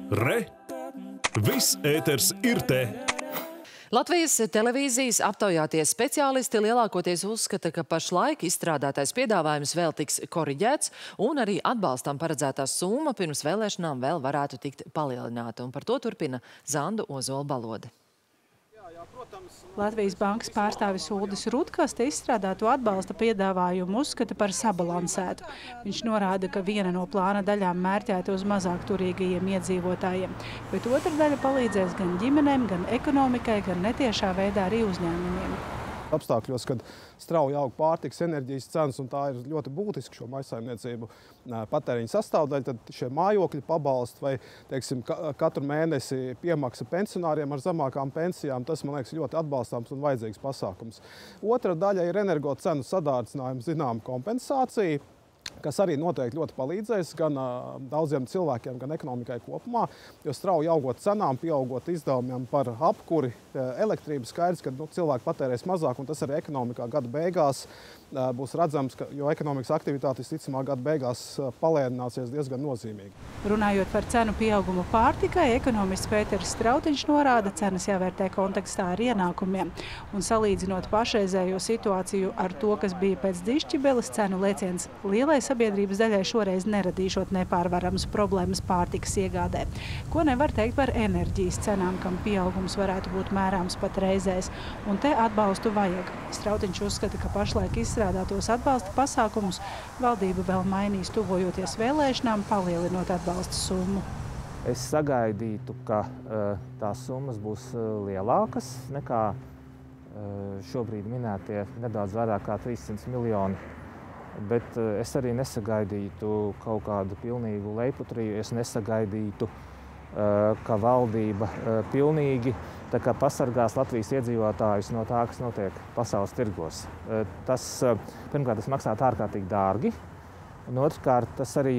Re! Viss ēters ir te! Latvijas televīzijas aptaujātie speciālisti lielākoties uzskata, ka pašlaik izstrādātais piedāvājums vēl tiks koriģēts un arī atbalstam paredzētā summa pirms vēlēšanām vēl varētu tikt palielināta. Un par to turpina Zanda Ozola-Balode. Latvijas bankas pārstāvis Uldis Rutkaste izstrādāto atbalsta piedāvājumu uzskata par sabalansētu. Viņš norāda, ka viena no plāna daļām mērķēta uz mazāk turīgajiem iedzīvotājiem, bet otra daļa palīdzēs gan ģimenēm, gan ekonomikai, gan netiešā veidā arī uzņēmumiem. Apstākļos, kad strauji aug pārtikas, enerģijas cenas, un tā ir ļoti būtiska šo maisaimniecību patēriņa sastāvdaļa, tad šie mājokļi pabalsti vai, teiksim, katru mēnesi piemaksa pensionāriem ar zemākām pensijām, tas, man liekas, ļoti atbalstāms un vajadzīgs pasākums. Otra daļa ir energo cenu sadārdzinājuma zinām kompensācija, kas arī noteikti ļoti palīdzēs gan daudziem cilvēkiem, gan ekonomikai kopumā, jo strauji augot cenām, pieaugot izdevumiem par apkuri, elektrību, skaidrs, ka cilvēki patērēs mazāk, un tas arī ekonomikā gada beigās būs redzams, jo ekonomikas aktivitātes ticamā gada beigās palēnināsies diezgan nozīmīgi. Runājot par cenu pieaugumu pārtikai, ekonomists Pēteris Strautiņš norāda, cenas jāvērtē kontekstā ar ienākumiem. Un salīdzinot pašreizējo situāciju ar to, kas bija pēc dišķibeles, cenu lēciens lielai sabiedrības daļai šoreiz neradīšot nepārvaramas problēmas pārtikas iegādē. Ko nevar teikt par enerģijas cenām, kam pieaugums varētu būt mērāms pat reizēs. Un te atbalstu vajag. Strautiņš uzskata, ka pašlaik izstrādātos atbalsta pasākumus valdība vēl mainīs tuvojoties vēlēšanām, palielinot atbalsta summu. Es sagaidītu, ka tās summas būs lielākas nekā šobrīd minētie nedaudz vairāk kā 300 miljoni. Bet es arī nesagaidītu kaut kādu pilnīgu leiputriju. Es nesagaidītu, ka valdība pilnīgi pasargās Latvijas iedzīvotājus no tā, kas notiek pasaules tirgos. Tas, pirmkārt, tas maksātu ārkārtīgi dārgi, un otrkārt, tas arī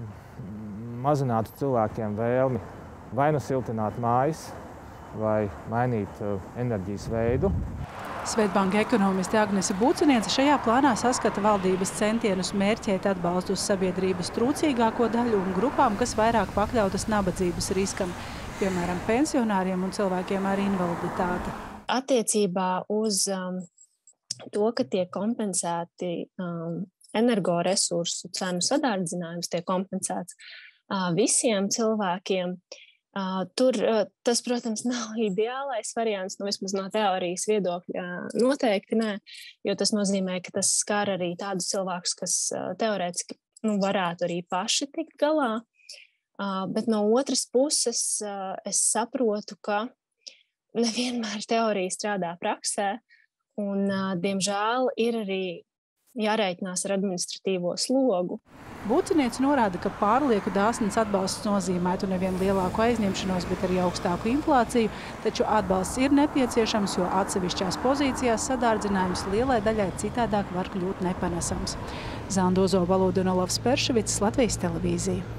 mazinātu cilvēkiem vēlmi vai nu siltināt mājas, vai mainīt enerģijas veidu. Svetbanka ekonomiste Agnese Buciniece šajā plānā saskata valdības centienus mērķēt atbalstu uz sabiedrības trūcīgāko daļu un grupām, kas vairāk pakļautas nabadzības riskam, piemēram, pensionāriem un cilvēkiem ar invaliditāti. Attiecībā uz to, ka tiek kompensēti energoresursu cenu sadārdzinājums, tiek kompensēts visiem cilvēkiem, tur tas, protams, nav ideālais variants, vismaz no teorijas viedokļa noteikti nē, jo tas nozīmē, ka tas skar arī tādus cilvēkus, kas teorētiski varētu arī paši tikt galā. Bet no otras puses es saprotu, ka nevienmēr teorija strādā praksē, un, diemžēl, ir arī jārēķinās ar administratīvo slogu. Buciniece norāda, ka pārlieku dāsns atbalsts nozīmētu nevien lielāku aizņemšanos, bet arī augstāku inflāciju, taču atbalsts ir nepieciešams, jo atsevišķās pozīcijās sadārdzinājums lielai daļai citādāk var kļūt nepanesams. Zanda Ozola-Balode un Olavs Perševics, Latvijas televīzija.